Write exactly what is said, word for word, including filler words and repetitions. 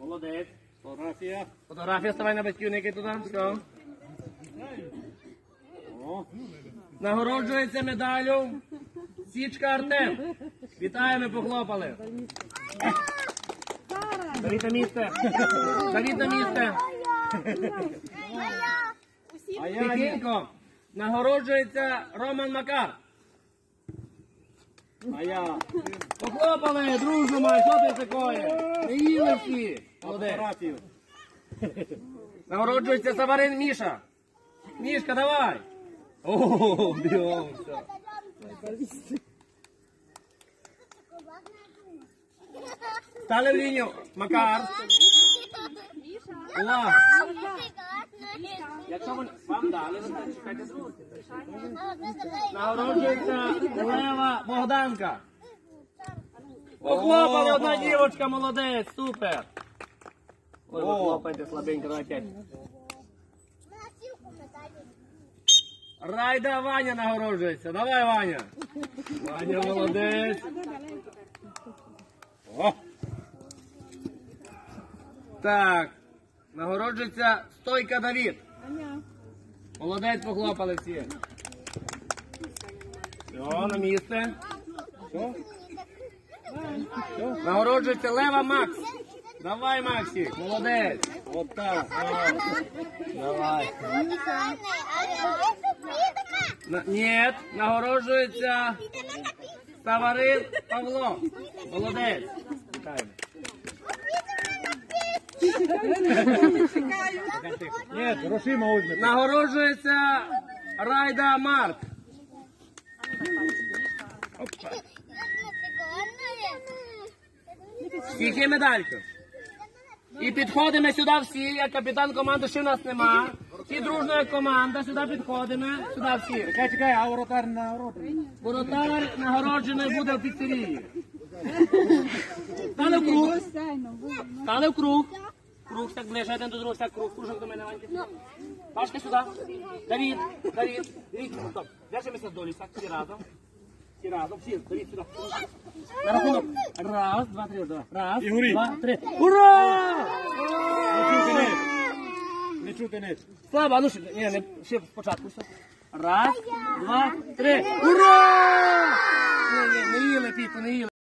Молодець. Фотографія. Фотографія, ставай на батьків, не туди. Все. О. Нагороджується медаллю Січка Артем. Вітаємо, похлопали. Давід на місце. Давід на місце. Тихенько. Нагороджується Роман Макар. А я. Похлопали, друже мой, що ти таке? Не їли всі. Молодець. Фотографію. Нагороджується Саварин Міша. Мішка, давай. О, бігом, все. Стали в лінію. Макар. Увага. Якщо ви вам дали, чекайте звуки. Нагороджується Лева Богданка. Похлопали, одна дівочка, молодець, супер. Ой, ви хлопаєте слабенько, давайте. Райда Ваня нагороджується. Давай, Ваня. Ваня, молодець. О. Так. Нагороджується Стойка Давід. Молодець, похлопали всі. Все, на місце. Все. Нагороджується Лева Макс. Давай, Максик, молодець. От так. Давай. На... Ні, нагороджується Саварин Павло. Молодець. Вітаємо. Ні, грошима ось. Нагороджується Райда Марк. Всіх є медальки. І підходимо сюди всі, як капітан команди, ще в нас нема. Всі дружно як команда, сюди підходимо, сюди всі. Чекай, чекай, а воротар нагороджений. Воротар нагороджений буде в піцерії. Стали в круг. Стали в круг. Круг, так ближче, один до другого, так круг. Кружок до мене, Ваньки. Пашки сюди. Давід, Давід. Дивіться, стоп. Держимося до ліса, всі разом. Всі разом, всі, Давід сюди. На рахунок. Раз, два, три, два. Раз, два, три. Ура! Не чути ниць. Не чути ниць. Слава, ну ще, ні, не, ще спочатку все. Раз, два, три. Ура! Ні, ні, не їли, Піко, не їли.